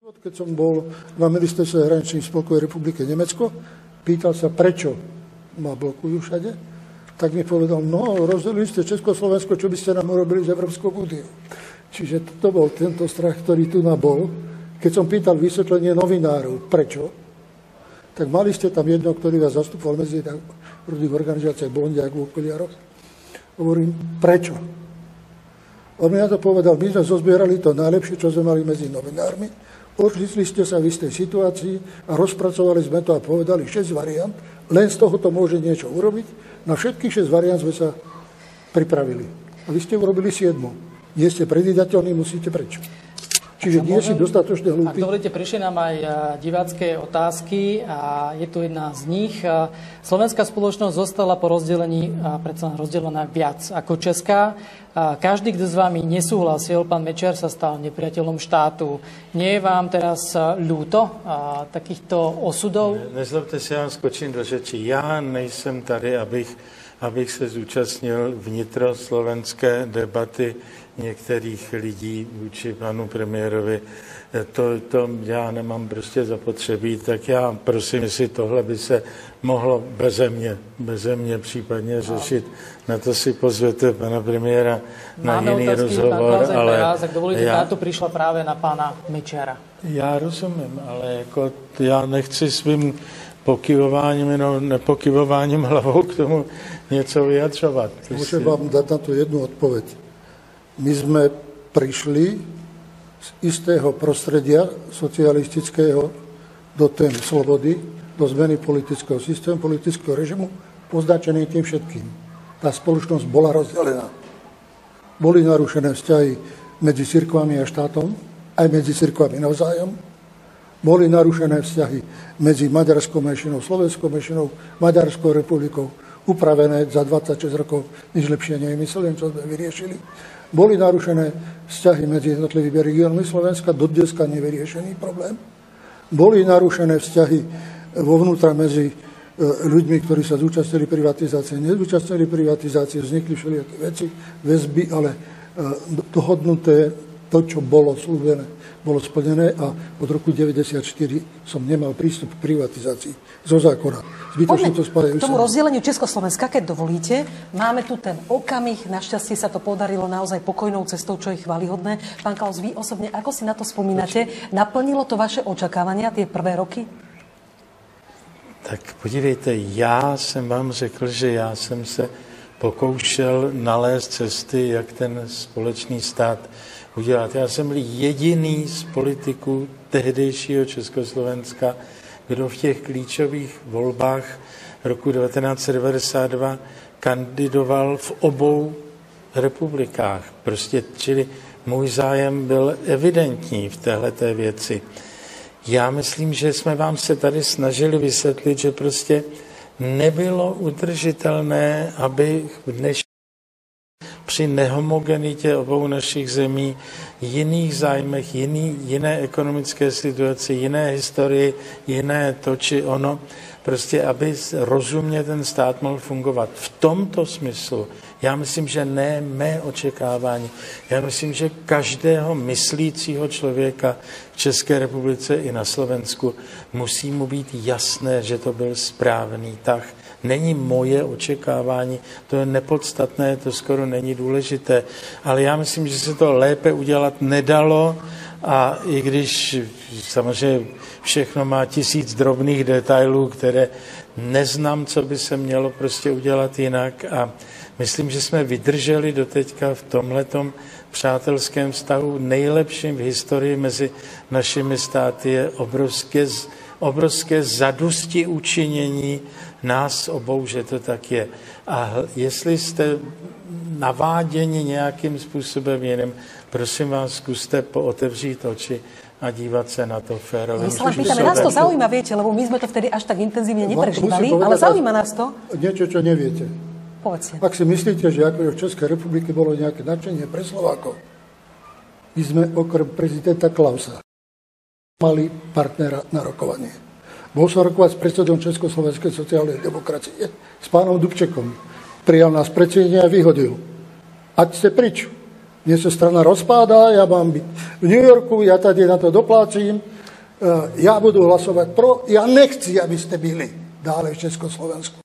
Keď som bol na ministerstve zahraničných Spolkovej republiky Nemecko, pýtal sa, prečo ma blokujú všade, tak mi povedal, no, rozdelili ste Československo, čo by ste nám urobili z Európskou úniou. Čiže to bol tento strach, ktorý tu bol. Keď som pýtal vysvetlenie novinárov, prečo, tak mali ste tam jedno, ktorý vás zastupoval medzi rudých organizáciách Blondiak v okuliároch. Hovorím, prečo? On mi na to povedal, my sme zozbierali to najlepšie, čo sme mali medzi novinármi. Odšli ste sa v istej situácii a rozpracovali sme to a povedali 6 variant. Len z toho to môže niečo urobiť. Na všetkých 6 variant sme sa pripravili. A vy ste urobili 7. Nie ste predvídateľní, musíte preč. Čiže nie si dostatočne hlúpy. Ak dovolíte, prišli nám aj divácké otázky a je tu jedna z nich. Slovenská spoločnosť zostala po rozdelení predsa rozdelená viac ako česká. Každý, kto s vami nesúhlasil, pán Mečiar sa stal nepriateľom štátu. Nie je vám teraz ľúto takýchto osudov? Nezlobte se, já skočím do řeči. Já nejsem tady, abych se zúčastnil vnitroslovenské debaty některých lidí vůči panu premiérovi. To já nemám prostě zapotřebí, tak já prosím, jestli tohle by se mohlo beze mě případně řešit. Na to si pozvete pana premiéra na jiný rozhovor. Ale ak dovolíte, táto prišla práve na pána Mečiara. Já rozumím, ale jako já nechci svým pokyvováním, jenom nepokyvováním hlavou k tomu něco vyjadřovat. Môžem vám dať na to jednu odpoveď. My sme prišli z istého prostredia socialistického do tém slobody, do zmeny politického systému, politického režimu, označený tým všetkým. Tá spoločnosť bola rozdelená. Boli narušené vzťahy medzi cirkvami a štátom, aj medzi cirkvami navzájom. Boli narušené vzťahy medzi maďarskou menšinou, slovenskou menšinou, Maďarskou republikou, upravené za 26 rokov, nič lepšie nevymysleli, čo sme vyriešili. Boli narušené vzťahy medzi jednotlivými regiónmi Slovenska, dodneska nevyriešený problém. Boli narušené vzťahy vo vnútra medzi ľuďmi, ktorí sa zúčastnili privatizácie, nezúčastnili privatizácie, vznikli všelijaké veci, väzby, ale dohodnuté to, čo bolo slúbené, bolo splnené a od roku 1994 som nemal prístup k privatizácii zo zákona. Poďme k tomu rozdeleniu Československa, keď dovolíte. Máme tu ten okamih, našťastie sa to podarilo naozaj pokojnou cestou, čo je chválihodné. Pán Klaus, vy osobne, ako si na to spomínate? Naplnilo to vaše očakávania, tie prvé roky? Tak podívejte, já jsem vám řekl, že já jsem se pokoušel nalézt cesty, jak ten společný stát udělat. Já jsem byl jediný z politiků tehdejšího Československa, kdo v těch klíčových volbách roku 1992 kandidoval v obou republikách. Čili můj zájem byl evidentní v téhleté věci. Já myslím, že jsme vám se tady snažili vysvětlit, že prostě nebylo udržitelné, aby při nehomogenitě obou našich zemí, jiných zájmech, jiné ekonomické situaci, jiné historii, jiné to či ono, prostě aby rozumně ten stát mohl fungovat. V tomto smyslu já myslím, že ne mé očekávání. Já myslím, že každého myslícího člověka v České republice i na Slovensku musí mu být jasné, že to byl správný tah. Není moje očekávání, to je nepodstatné, to skoro není důležité, ale já myslím, že se to lépe udělat nedalo a i když samozřejmě všechno má 1000 drobných detailů, které neznám, co by se mělo prostě udělat jinak a myslím, že jsme vydrželi doteďka v tomhletom přátelském vztahu. Nejlepším v historii mezi našimi státy je obrovské zadosti učinění nás obou, že to tak je. A jestli jste naváděni nějakým způsobem jiným, prosím vás, zkuste pootevřít oči a dívať sa na to férovým. My sa len pýtame, nás to zaujíma, viete, lebo my sme to vtedy až tak intenzívne neprežívali, ale zaujíma nás to. Niečo, čo neviete. Povedzte. Ak si myslíte, že ako v Českej republike bolo nejaké nadšenie pre Slovákov, my sme okrem prezidenta Klausa mali partnera na rokovanie. Bol som rokovať s predsedom Československej sociálnej demokracie, s pánom Dubčekom. Prijal nás predsedenie a vyhodil. Ať ste prič. Mne sa strana rozpáda, ja mám byť v New Yorku, ja tady na to doplácim, ja budu hlasovať pro, ja nechci, aby ste byli dále v Československu.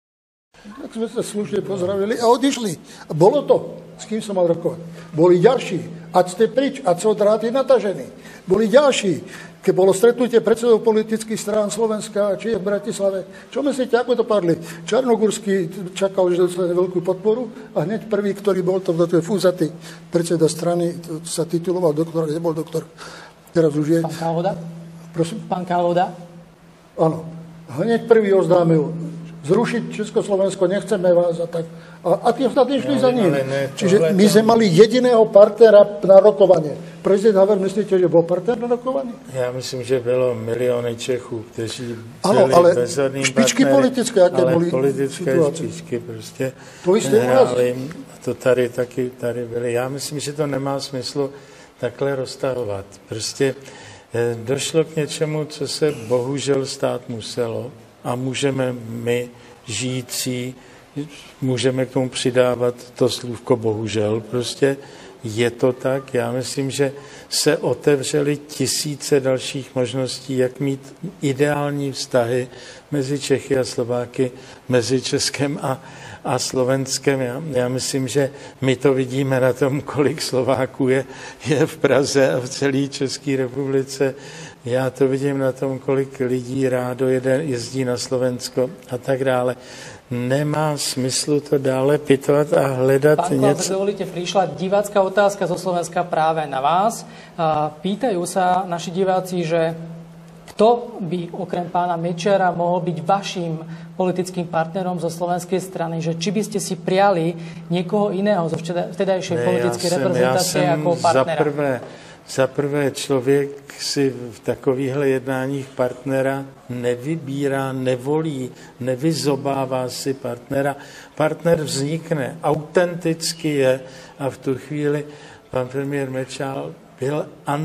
Tak sme sa slušne pozdravili a odišli. A bolo to, s kým som mal rokovať. Boli ďalší, ať ste prič, ať sú dráty natažení. Boli ďalší, keď bolo stretnutie predsedov politických strán Slovenska, či je v Bratislave. Čo myslíte, ako to padli? Čarnogurský čakal, že dostane veľkú podporu a hneď prvý, ktorý bol to fúzatý predseda strany, sa tituloval doktor, nebol doktor. Teraz už je... Pán Kalvoda? Prosím? Pán Kalvoda? Áno. Hneď prvý oznámil, zrušiť Československo, nechceme vás a tak. A tí ostatní išli za ním. Čiže my sme mali jediného partnera na rokovanie. Prezident Havel, myslíte, že bol partner na rokovanie? Já myslím, že bylo miliony Čechů, kteří ano, ale bezhodným špičky partnery, politické, jaké ale byly politické situace. špičky prostě To jste hráli. To tady taky tady byly. Já myslím, že to nemá smysl takhle roztahovat. Prostě došlo k něčemu, co se bohužel stát muselo a můžeme my žijící, můžeme k tomu přidávat to slůvko bohužel. Prostě je to tak. Já myslím, že se otevřely tisíce dalších možností, jak mít ideální vztahy mezi Čechy a Slováky, mezi Českem a Slovenskem. Já myslím, že my to vidíme na tom, kolik Slováků je v Praze a v celé České republice. Já to vidím na tom, kolik lidí rádo jezdí na Slovensko a tak dále. Nemá smyslu to dále pitovat a hledat Pán něco. Klaus, dovolíte, prišla divácká otázka zo Slovenska práve na vás. Pýtajú sa naši diváci, že kto by okrem pána Mečera mohol byť vašim politickým partnerom zo slovenskej strany, že či by ste si priali niekoho iného zo vtedajšej politickej reprezentácie ako partnera? Za prvé člověk si v takovýchhle jednáních partnera nevybírá, nevolí, nevyzobává si partnera. Partner vznikne, autenticky je a v tu chvíli pan premiér Mečál byl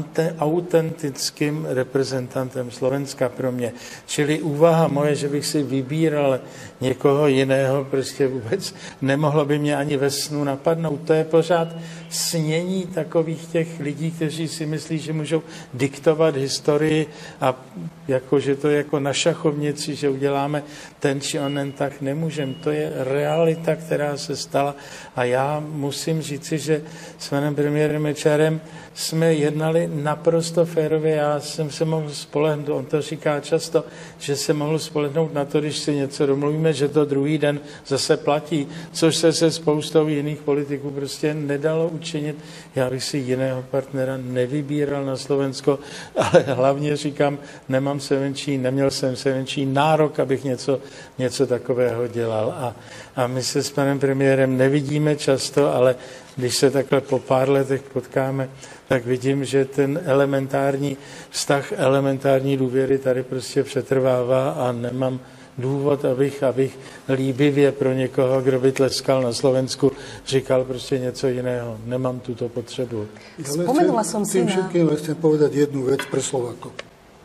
autentickým reprezentantem Slovenska pro mě. Čili úvaha moje, že bych si vybíral někoho jiného, prostě vůbec nemohlo by mě ani ve snu napadnout. To je pořád snění takových těch lidí, kteří si myslí, že můžou diktovat historii a jako, že to je jako na šachovnici, že uděláme ten či onen, tak nemůžem. To je realita, která se stala a já musím říci, že s panem premiérem Mečarem jsme jednali naprosto férově. Já jsem se mohl spolehnout, on to říká často, že se mohl spolehnout na to, když si něco domluvíme, že to druhý den zase platí, což se spoustou jiných politiků prostě nedalo učinit. Já bych si jiného partnera nevybíral na Slovensko, ale hlavně říkám, neměl jsem semenší nárok, abych něco takového dělal. A my se s panem premiérem nevidíme často, ale když se takhle po pár letech potkáme, tak vidím, že ten elementární vztah, elementární důvěry tady prostě přetrvává a nemám důvod, abych líbivě pro někoho, kdo by tleskal na Slovensku, říkal prostě něco jiného. Nemám tuto potřebu. Spomenula som si na... Všetkým chcem povedať jednu vec pre Slovákov.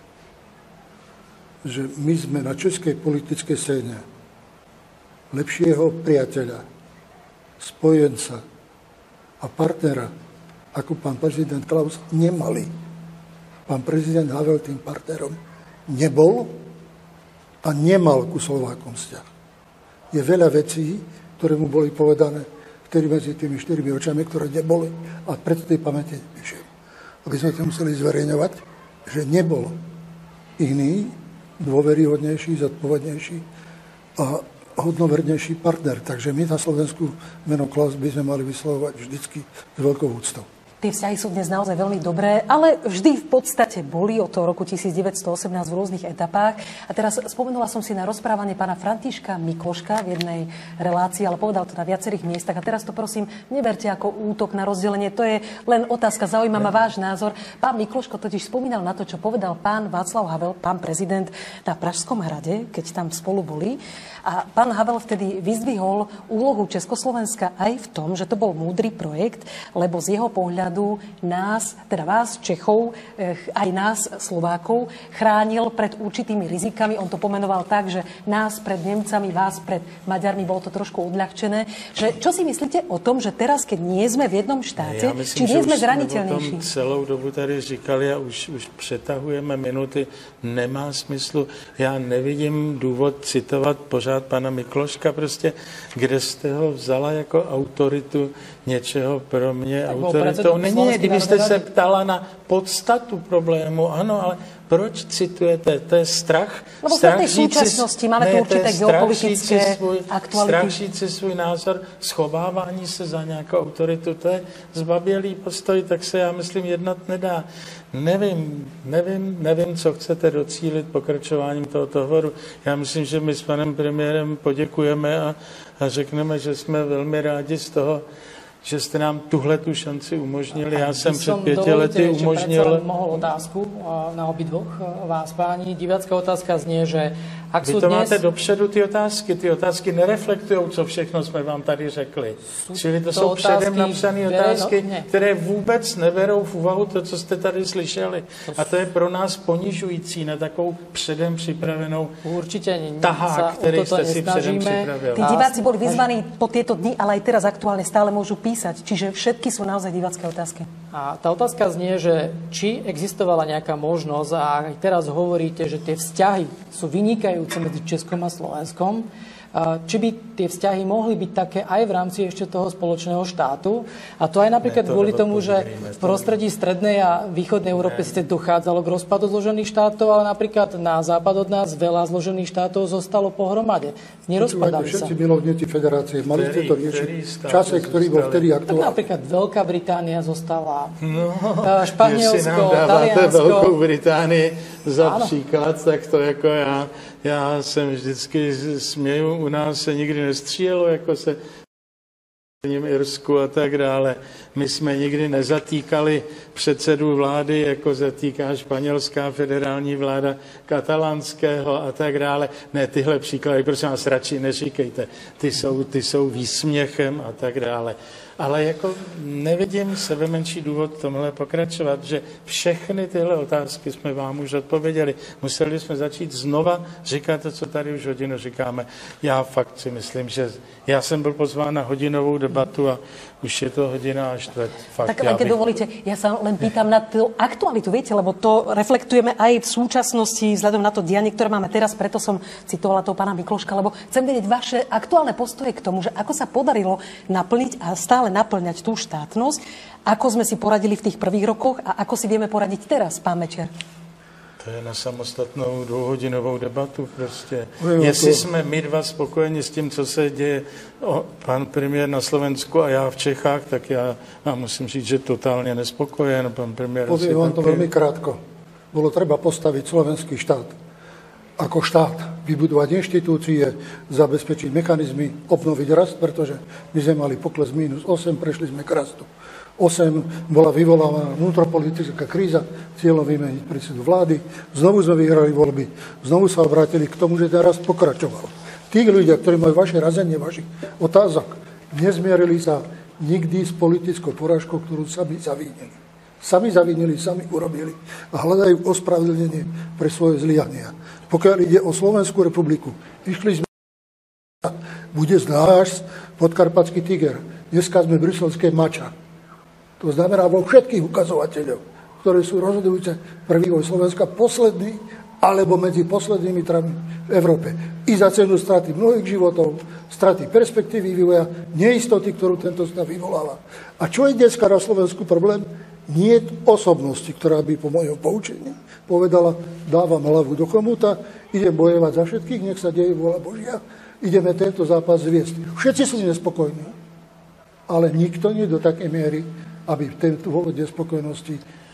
Že my sme na českej politickej scéne lepšieho priateľa, spojenca a partnera ako pán prezident Klaus nemali. Pán prezident Havel tým partnerom nebol a nemal ku Slovákom vzťah. Je veľa vecí, ktoré mu boli povedané vtedy medzi tými 4 očami, ktoré neboli a preto tej pamäte píšem. Aby sme to museli zverejňovať, že nebol iný, dôveryhodnejší, zodpovednejší a hodnovernejší partner. Takže my na Slovensku meno Klaus by sme mali vyslovovať vždycky s veľkou úctou. Tie vzťahy sú dnes naozaj veľmi dobré, ale vždy v podstate boli od toho roku 1918 v rôznych etapách. A teraz spomenula som si na rozprávanie pána Františka Mikloška v jednej relácii, ale povedal to na viacerých miestach. A teraz to prosím, neberte ako útok na rozdelenie, to je len otázka, zaujíma ma váš názor. Pán Mikloško totiž spomínal na to, čo povedal pán Václav Havel, pán prezident na Pražskom hrade, keď tam spolu boli. A pán Havel vtedy vyzdvihol úlohu Československa aj v tom, že to bol múdry projekt, lebo z jeho pohľadu radu nás, teda vás, Čechov, aj nás, Slovákov, chránil pred určitými rizikami. On to pomenoval tak, že nás pred Nemcami, vás pred Maďarmi, bolo to trošku odľahčené. Že, čo si myslíte o tom, že teraz, keď nie sme v jednom štáte, či nie sme zraniteľnejší? Celou dobu tady říkali a už přetahujeme minuty, nemá smyslu. Já nevidím důvod citovat pořád pana Mikloška, prostě, kde jste ho vzala jako autoritu něčeho pro mě. Autoritou není, kdybyste se ptala na podstatu problému, ano, ale proč citujete? To je strach. Lebo strach v súčasnosti máme tu určité geopolitické aktuality. Strach říci svůj názor, schovávání se za nějakou autoritu, to je zbabělý postoj, tak se já myslím jednat nedá. Nevím, co chcete docílit pokračováním tohoto hovoru. Já myslím, že my s panem premiérem poděkujeme a řekneme, že jsme velmi rádi z toho, že jste nám tuhletu šanci umožnili. Já jsem před 5 lety umožnil... Mohol otázku na obidvoch vás, páni. Divácká otázka znie, že ak vy sú to dnes... máte dopředu ty otázky nereflektují, co všechno jsme vám tady řekli. Čili to jsou předem napsané otázky, které vůbec neberou v úvahu to, co jste tady slyšeli. A to je pro nás ponižující na takovou předem připravenou tahák, který jste si předem připravil. Tí diváci boli vyzvaní po tieto dni, ale aj teraz aktuálne stále môžu písať. Čiže všetky sú naozaj divácké otázky. A tá otázka znie, že či existovala nejaká možnosť, a aj teraz hovoríte, že tie vzťahy sú vynikajúce medzi Českom a Slovenskom, či by tie vzťahy mohli byť také aj v rámci ešte toho spoločného štátu. A to aj napríklad kvôli tomu, že v prostredí strednej a východnej Európy ste dochádzalo k rozpadu zložených štátov, ale napríklad na západ od nás veľa zložených štátov zostalo pohromade. Nerozpadali sa. Všetci milovníci federácie, mali ste to riešiť v čase, ktorý bol vtedy aktuálny. Napríklad Veľká Británia zostala, Španielsko, Taliansko. Veľkou Británii za příklad, tak to jako já jsem vždycky směju, u nás se nikdy nestřílelo, jako se v Irsku a tak dále. My jsme nikdy nezatýkali předsedu vlády, jako zatýká španělská federální vláda katalánského a tak dále. Ne, tyhle příklady, prosím vás, radši neříkejte. Ty jsou výsměchem a tak dále. Ale jako nevidím sebe menší důvod tomhle pokračovat, že všechny tyhle otázky jsme vám už odpověděli. Museli jsme začít znova říkat to, co tady už hodinu říkáme. Já fakt si myslím, že já jsem byl pozván na hodinovou debatu a už je to hodina a čtvrt. Fakt, tak keď dovolíte, ja sa len pýtam na tú aktualitu, viete, lebo to reflektujeme aj v súčasnosti vzhľadom na to dianie, ktoré máme teraz, preto som citovala toho pána Mikloška, lebo chcem vedieť vaše aktuálne postoje k tomu, že ako sa podarilo naplniť a stále naplňať tú štátnosť, ako sme si poradili v tých prvých rokoch a ako si vieme poradiť teraz, pán Mečiar. To je na samostatnou dvouhodinovou debatu prostě. Jestli jsme my dva spokojeni s tím, co se děje pan premiér na Slovensku a já v Čechách, tak já musím říct, že totálně nespokojen. Pan premiér... Poviem vám to veľmi krátko. Bolo treba postaviť slovenský štát ako štát, vybudovať inštitúcie, zabezpečiť mechanizmy, obnoviť rast, pretože my sme mali pokles -8, prešli sme k rastu. 8 bola vyvolávaná vnútropolitická kríza, cieľom vymeniť predsedu vlády, znovu sme vyhrali voľby, znovu sa obrátili k tomu, že ten rast pokračoval. Tí ľudia, ktorí majú vaše razenie vašich otázok, nezmierili sa nikdy s politickou porážkou, ktorú sami zavínili. Sami zavínili, sami urobili a hľadajú ospravedlnenie pre svoje zlyhania. Pokiaľ ide o Slovenskú republiku, išli sme, bude z nás podkarpatský tiger. Dneska sme bruselské mača. To znamená vo všetkých ukazovateľov, ktoré sú rozhodujúce pre vývoj Slovenska, posledný alebo medzi poslednými trami v Európe. I za cenu straty mnohých životov, straty perspektívy vývoja, neistoty, ktorú tento stav vyvoláva. A čo je dneska na Slovensku problém? Nie osobnosti, ktorá by po mojom poučení povedala, dávam hlavu do chomúta, idem bojovať za všetkých, nech sa deje vôľa Božia, ideme tento zápas zviesť. Všetci sú nespokojní, ale nikto nie do takej miery, aby tento dôvod nespokojnosti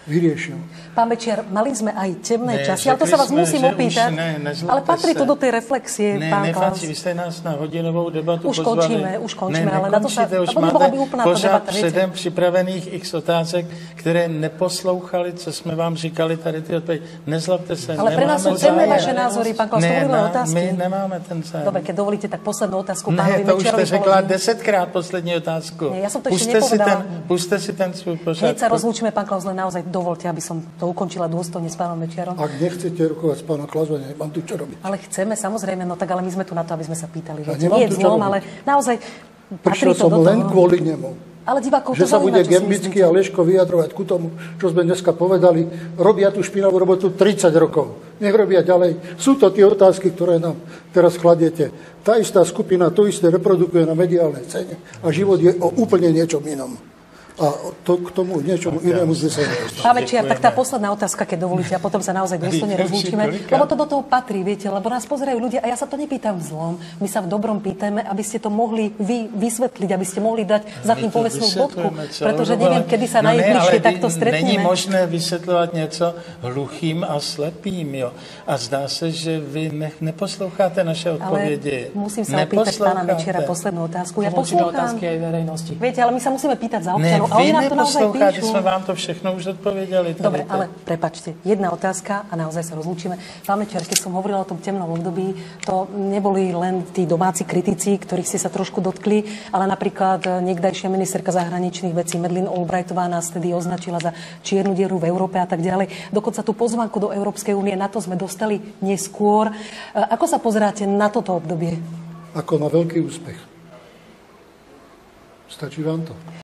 vyriešil. Pán Mečiar, mali sme aj temné časy, ale to sa vás musím opýtať. Ale patrí to do tej reflexie, pán Klaus. Vy ste nás na hodinovou debatu už pozvali. Už končíme, ale na to sa... Už máte pořád předem připravených x otázek, které neposlouchali, co jsme vám říkali tady ty odpovědi. Nezlobte se, ale pre nás sú cenné vaše názory, pán Klaus, to boli len otázky. My nemáme ten zájem. Dobre, keď dovolíte, tak poslednú otázku pánovi Mečiarovi. Ne, to už ste řekla 10-krát poslední otázku. Nie, ja som to ešte nepovedala. Puste si ten svůj pořád. Hneď sa rozlúčime, pán Klaus, len naozaj dovolte, aby som to ukončila dôstojne s pánom Mečiarom. Ak nechcete rokovať s pánom Klausom, nemám tu čo robiť. Ale chceme, samozrejme, no tak ale my sme tu na to, aby sme sa pýtali. Ja nie je zlom, ale naozaj prišiel som len kvôli nemu. Ale divákov že to sa bude zaujíma, Gembický a Leško vyjadrovať ku tomu, čo sme dneska povedali. Robia tú špinavú robotu 30 rokov. Nech robia ďalej. Sú to tie otázky, ktoré nám teraz kladiete. Tá istá skupina to isté reprodukuje na mediálnej scéne a život je o úplne niečom inom. A to k tomu niečomu inému sme sa nedostali. Pán Mečiar, tak tá posledná otázka, keď dovolíte, a potom sa naozaj dôstojne rozlúčime, lebo to do toho patrí, viete, lebo nás pozerajú ľudia a ja sa to nepýtam v zlom. My sa v dobrom pýtame, aby ste to mohli vysvetliť, aby ste mohli dať za tým povestnú bodku, pretože neviem, kedy sa najbližšie takto stretneme. Není možné vysvetľovať niečo hluchým a slepým, jo. A zdá sa, že vy neposloucháte naše odpovede. Ale musím sa opýtať pána Mečiara poslednú otázku. Ja poslúcham. Otázky aj verejnosti. Viete, ale my sa musíme pýtať za občanov. Vy neposloucháte, sme vám to všechno už odpovedali. Dobre, ale prepáčte, jedna otázka a naozaj sa rozlúčime. Pán Mečiar, keď som hovorila o tom temnom období, to neboli len tí domáci kritici, ktorých ste sa trošku dotkli, ale napríklad niekdajšia ministerka zahraničných vecí Madeleine Albrightová nás tedy označila za čiernu dieru v Európe a tak ďalej. Dokonca tú pozvánku do Európskej únie, na to sme dostali neskôr. Ako sa pozeráte na toto obdobie? Ako na veľký úspech. Stačí vám to?